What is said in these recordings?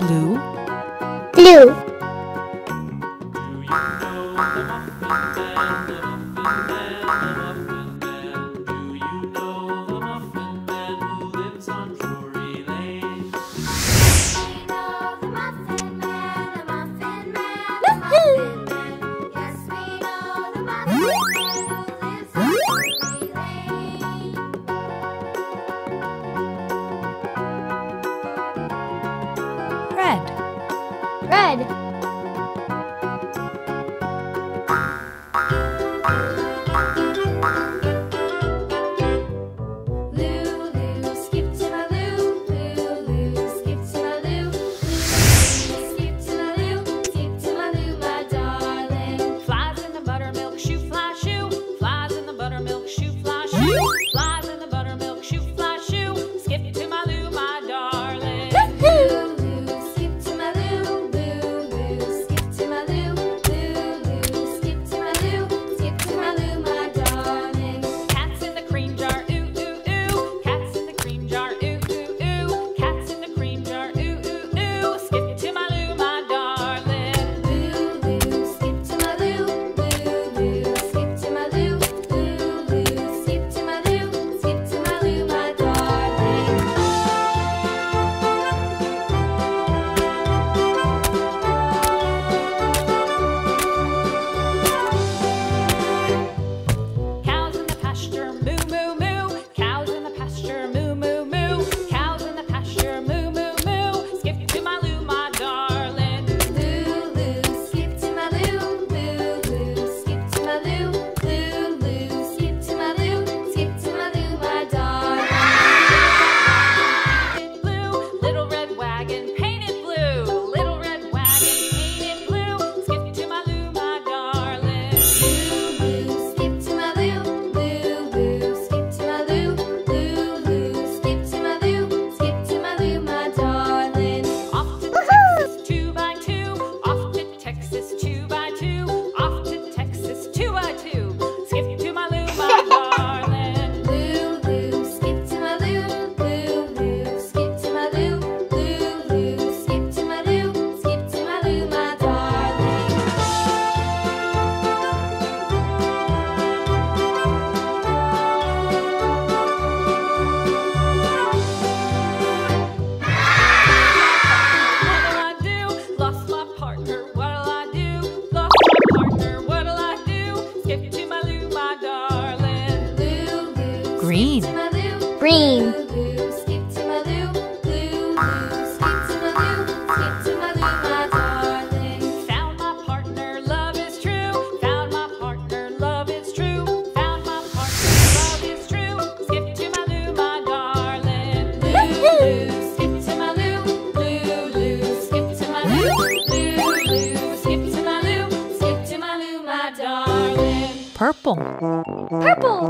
blue? Blue. Red. Red. Lulu, skip to my Lou. Lulu, skip to my Lou. Skip to my Lou. Skip to my Lou, my darling. Flies in the buttermilk shoe fly shoe. Flies in the buttermilk shoe fly shoe. Flies in the buttermilk shoe fly shoe. Skip to my Lou, my darling. Lulu, skip to my Lou. Lulu, skip to my Lou. Lulu, skip to my Lou. Skip to my Lou, my darling. Cats in the cream jar, ooh ooh ooh. Cats in the cream jar, ooh ooh ooh. Cats in the cream jar, ooh ooh ooh. Skip to my Lou, my darling. Lulu, skip to my Lou. Lulu, skip to my Lou. Lulu, skip to my Lou. Skip to my Lou, my darling. Cows in the pasture, moo moo moo. Cows in the pasture, moo moo moo. Cows in the pasture, moo moo moo. Skip to my Lou, my darling. Lulu, skip to my Lou. Lulu, skip to my Lou. Lulu, skip to my Lou. Skip to my Lou, my darling. Painted blue, little red wagon, painted blue. Little red wagon, painted blue. Skip to my Lou, my darling. Lulu, skip to my Lou. Lulu, skip to my Lou. Lulu, skip to my Lou. Skip to my Lou, my darling. Off to Texas, 2x2. Off to Texas, 2x2. Off to Texas, 2x2. Skip to my Lou, my darling. Lulu, skip to my Lou. Lulu, skip to my Lou. Lulu, skip to my Lou. Skip to my Lou, my darling. What'll I do? Lost my partner, what'll I do? Lost my partner, what'll I do? Skip to my Lou, my darling. Lulu, Green. skip to my Lou. Green. Lulu, skip to my Lou. Lulu, skip to my Lou. Skip to my Lou, my darling. Found my partner, love is true. Found my partner, love is true. Found my partner, love is true. Skip to my Lou, my darling. Lulu, skip to my Lou. Lulu, skip to my Lou. Lulu, skip to my Lou. Skip to my Lou, my darling. Purple. Purple.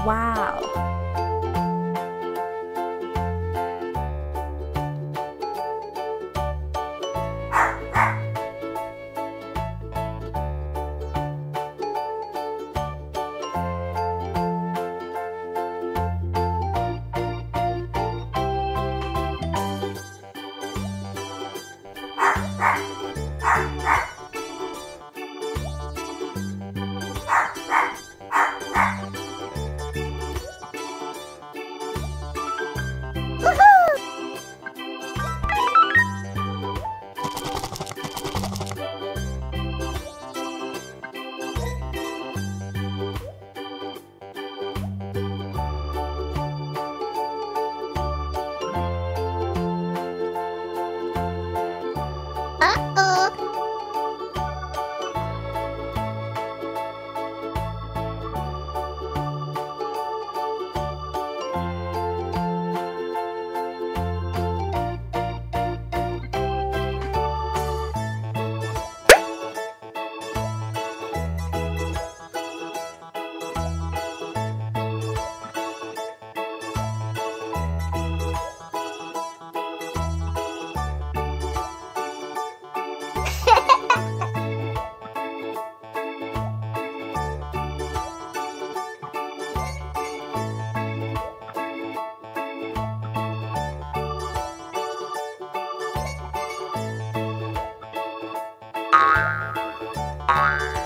Wow! Bye.